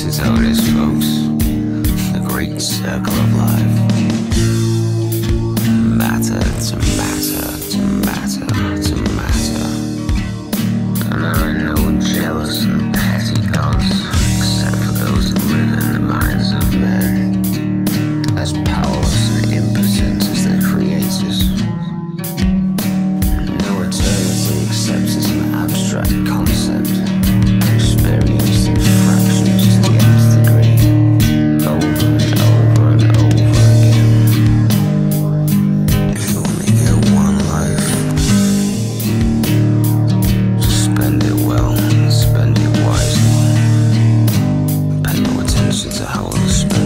is how it is, folks. The great circle of life. Matter to matter to matter to matter. And there are no jealous and petty gods, except for those who live in the minds of men, as powerless and impotent as their creators. No eternity except as an abstract concept, experienced in fractions to the nth degree, over and over and over again. If you only get one life, just spend it well and spend it wisely. Pay no attention to how others spend